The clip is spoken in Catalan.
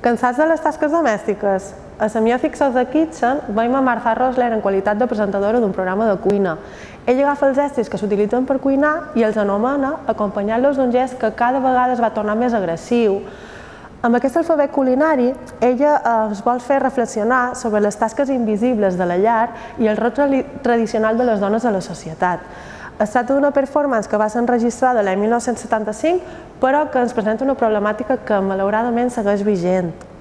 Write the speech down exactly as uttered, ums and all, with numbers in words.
Cansats de les tasques domèstiques? A la meva Fixos de Kitchen veiem a Martha Rosler en qualitat de presentadora d'un programa de cuina. Ella agafa els estris que s'utilitzen per cuinar i els anomena acompanyant-los d'un gest que cada vegada es va tornar més agressiu. Amb aquest alfabet culinari, ella es vol fer reflexionar sobre les tasques invisibles de la llar i el rol tradicional de les dones a la societat. Es tracta d'una performance que va ser enregistrada l'any mil nou-cents setanta-cinc, però que ens presenta una problemàtica que malauradament segueix vigent.